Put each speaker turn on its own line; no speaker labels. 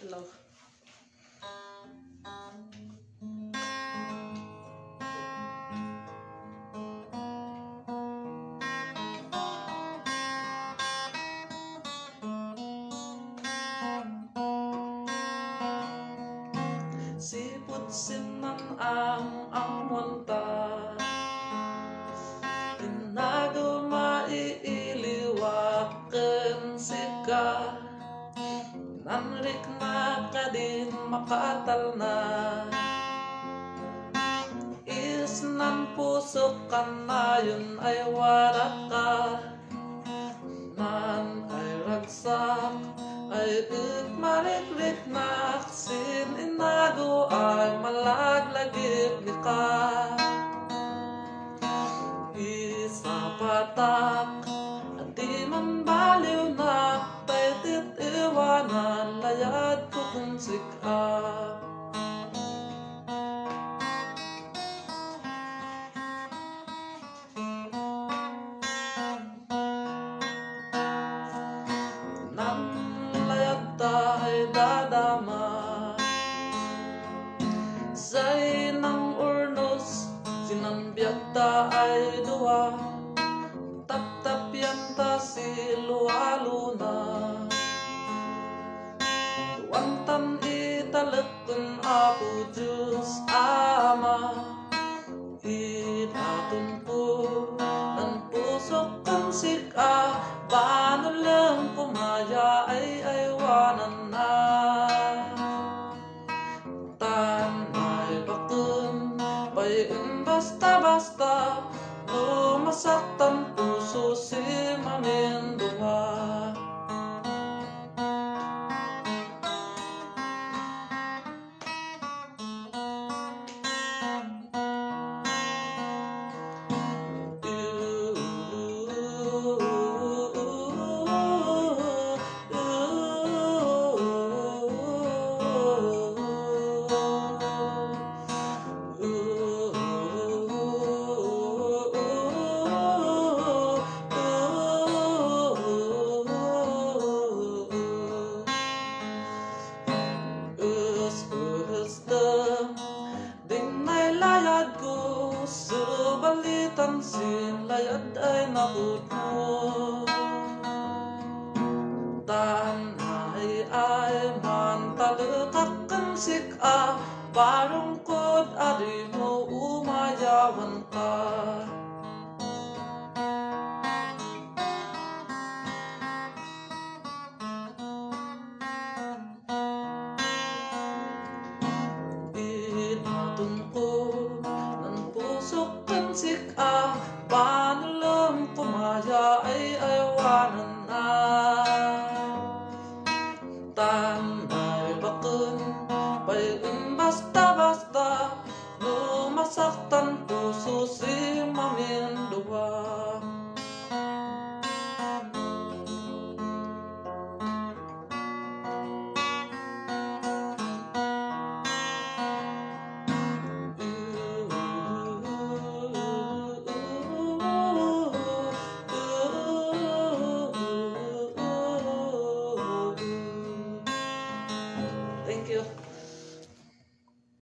lo. Siput sinan ang monta Inago maiiliwakan sika Nanrik na ka din makatal na Isnan pusok ka na yun ay waraka Nan ay ragsak ay marik-rik na sin inago ay malaglagip ni ka Isa patak at di man baliw na taytit iwanan layad ko kung sika ay dadama Say ng urnos sinambiag ta ay duwa Tap-tapyan ta si luwaluna Wantan italakun apo Diyos Ama Idatun po ng pusok kang sika Paano lang kumaya ay aywanan na Tanay bakun Bayin basta-basta Lumasaktan puso si mamindunga Subalitan sin layad ay naputo Tanay ay mantalukak kang sika Barungkod ari mo umayawan ka